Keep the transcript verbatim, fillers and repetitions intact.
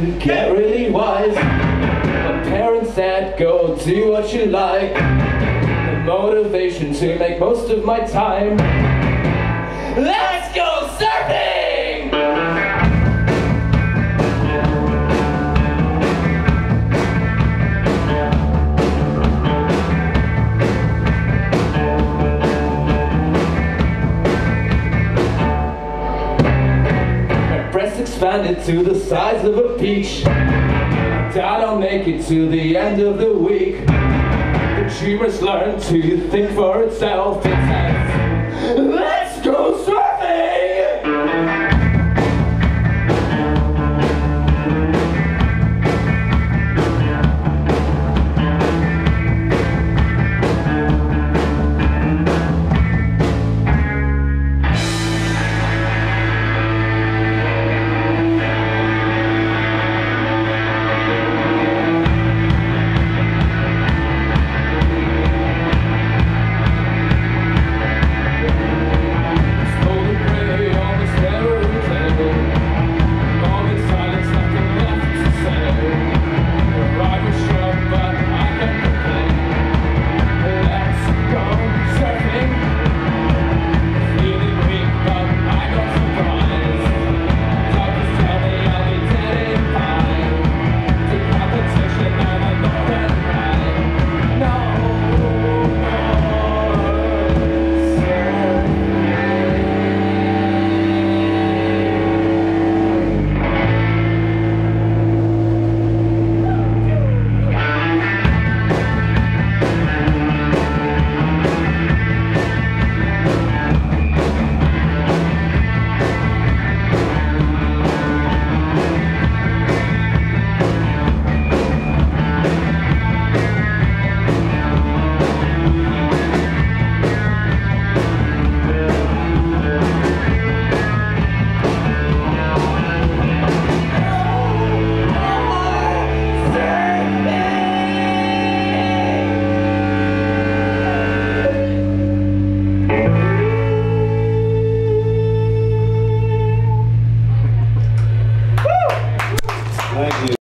get really wise. My parents said, go do what you like. The motivation to make most of my time. Let's go surfing! My breasts expanded to the size of a peach. I doubt I'll make it to the end of the week. The tree must learn to think for itself. It says,